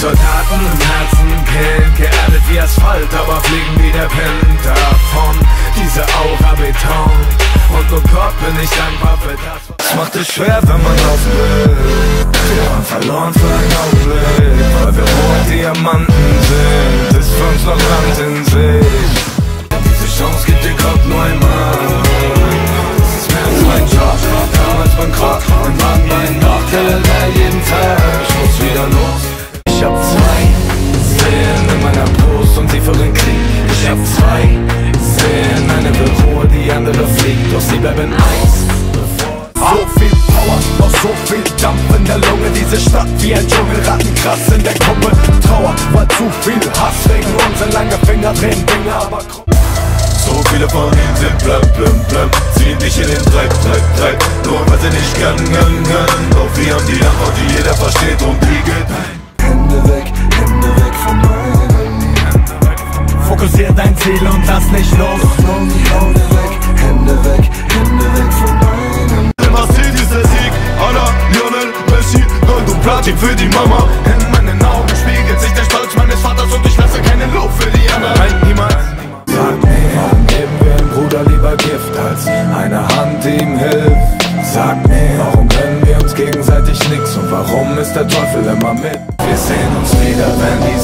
Soldaten im Herzen killen, geerdet wie Asphalt, aber fliegen wie der Wind davon. Diese Aura Beton, und nur Gott bin ich dankbar für das. Es macht es schwer, wenn man auf will. Wir waren verloren für einen Augenblick, weil wir hohe Diamanten sind. Ist für uns noch Land in sich. Diese Chance gibt dir Gott nur einmal. Das ist mehr als mein Job, damals bankrott. Mein Wagenbein nachhält jeden Tag. Ich muss wieder los. Ich hab zwei Seelen in meiner Brust und sie führen Krieg. Ich hab zwei Seelen, eine will Ruhe, die andere fliegt. Doch sie bleiben eins. So viel Power, noch so viel Dampf in der Lunge. Diese Stadt wie ein Dschungel, Rattenkrass in der Gruppe. Trauer, war zu viel Hass wegen uns. Ein langer Finger drehen Dinge, aber so viele von ihnen sind blöm, ziehen dich in den Dreck, nur weil sie nicht können. Doch wir haben die Antwort, die jeder versteht und die geht. Hände weg von meinem. Fokussier dein Ziel und lass nicht los. Hände weg von meinem. Was zählt ist der Sieg aller Lionel Messi, Gold und Platin für die Mama. In meinen Augen spiegelt sich der Stolz meines Vaters und ich lasse keine Luft für die anderen. Nein, niemals. Sag mir, warum geben wir dem Bruder lieber Gift, als eine Hand, die ihm hilft? Sag mir, warum gönnen wir uns gegenseitig nix und warum ist der Teufel immer mit? Wir sehen uns wieder, wenn die